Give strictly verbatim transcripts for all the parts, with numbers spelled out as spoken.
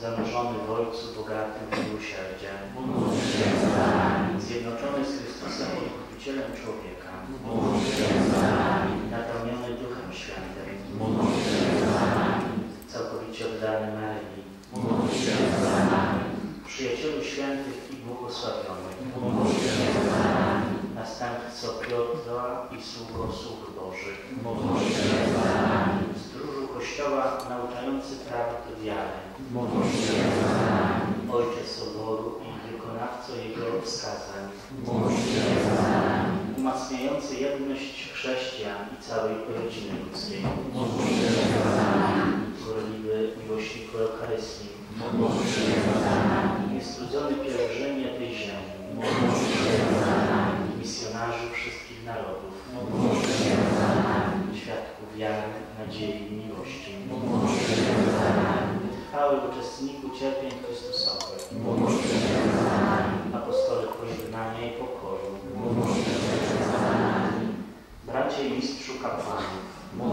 zanurzony w Ojcu bogatym miłosierdziem, zjednoczony z Chrystusem Odkupicielem człowieka, napełniony Duchem Świętym, całkowicie oddany Maryi, przyjacielu świętych i błogosławionych, następco Piotra i sługo sług Bożych, stróżu Kościoła nauczający prawdy wiary, Ojcze Soboru i wykonawco jego wskazań, umacniający jedność chrześcijan i całej rodziny ludzkiej, gorliwy miłośniku Eucharystii, niestrudzony pielgrzymie tej ziemi, misjonarzy wszystkich narodów, świadków wiary, nadziei i miłości, wytrwały uczestniku cierpień Chrystusowych, apostole pojednania i pokoju, bracie i mistrzu kapłanów,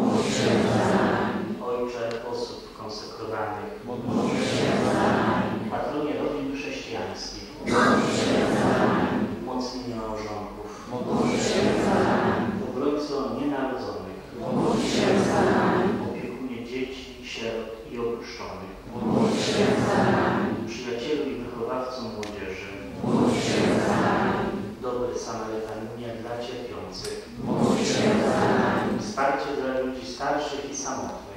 Ojcze osób konsekrowanych, patronie rodzin chrześcijańskich, umocnienie małżonków, obrońco nienarodzonych, opiekunie dzieci, sierot i opuszczonych, przyjacielu i wychowawcą młodzieży, dobry Samarytaninie dla cierpiących, wsparcie dla ludzi starszych i samotnych,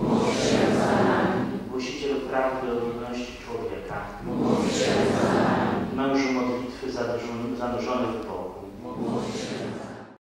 głosiciel prawdy o godności człowieka, mężu modlitwy zanurzony w Bogu,